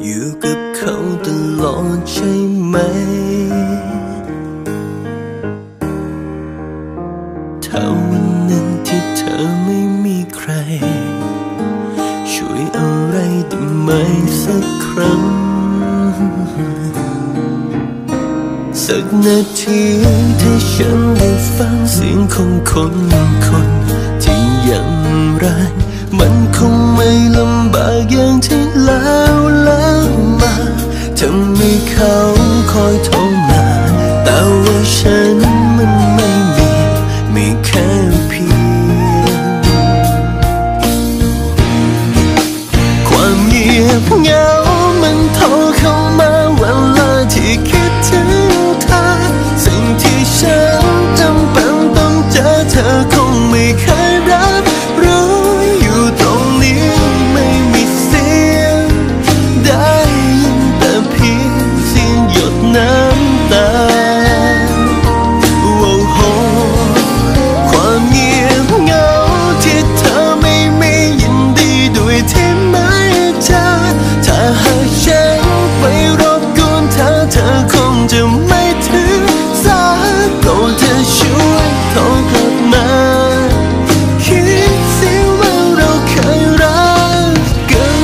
อยู่กับเขาตลอดใช่ไหมถ้าวันนั้นที่เธอไม่มีใครช่วยอะไรได้ไหมสักครั้งสักนาทีที่ฉันได้ฟังเสียงของคนที่ยังรักมันคงไม่ลำบากอย่างที่แล้วมาทำให้เขาคอยโทรมาแต่ว่าฉันมันไม่มีแค่เพียงความเงียบเหงามันโทรเข้ามาเวลาที่คิดถึงเธอสิ่งที่ฉันจำเป็นต้องเจอเธอคงไม่เคยรับรู้อยู่ตรงนี้ไม่มีเสียงได้ยินแต่เพียงเสียงหยดน้ำตาความเงียบเหงาที่เธอไม่มียินดีด้วยที่ไม่เจอถ้าหากฉันไปรบกวนเธอคงจะไม่ถือสาโปรดเธอช่วยโทรกลับมาคิดสิว่าเราเคยรักกัน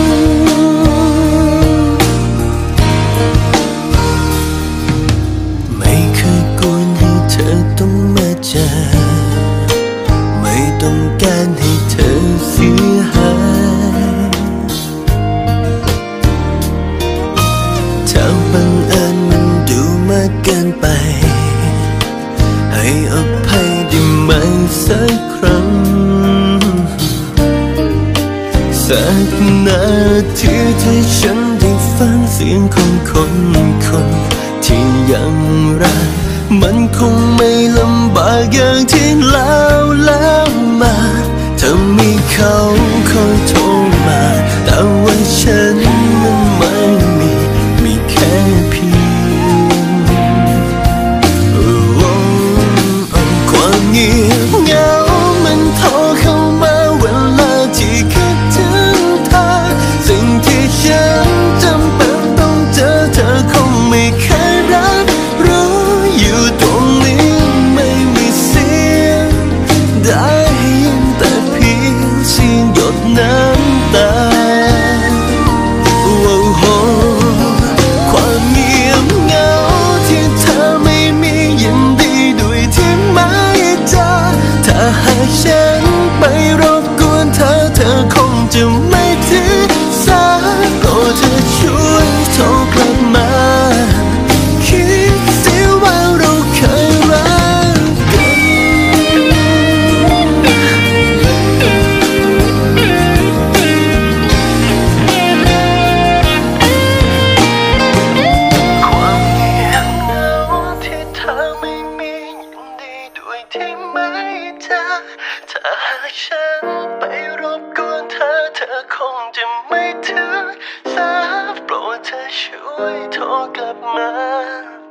ไม่เคยกวนให้เธอต้องมาเจอไม่ต้องการให้เธอเสียหายถ้าบังเอิญมันดูมากเกินไปให้อภัยได้ไหมสักครั้งสักนาทีที่ฉันได้ฟังเสียงของคนที่ยังรักมันคงไม่ลำบากอย่างที่แล้วมาถ้ามีเขาคอยโทรมาแต่ว่าฉันมันไม่มีแค่เพียงความเงียบเหงามันโทรเข้ามาเวลาที่คิดถึงเธอสิ่งที่ฉันจำเป็นต้องเจอเธอคงไม่เคยรับรู้อยู่ตรงนี้ไม่มีเสียงได้ยินแต่เพียงเสียงหยดน้ำตาความเงียบเหงาที่เธอไม่มียินดีด้วยที่ไม่เจอถ้าหากฉันไปรบกวนเธอคงจะไม่ถือสาโปรดเธอช่วยโทรกลับมาคิดสิว่าเราเคยรักกันความเงียบเหงาที่เธอไม่มียินดีด้วยที่ไม่เจอถ้าหากฉันไปรบกวนเธอคงจะไม่ถือสาโปรดเธอช่วยโทรกลับมา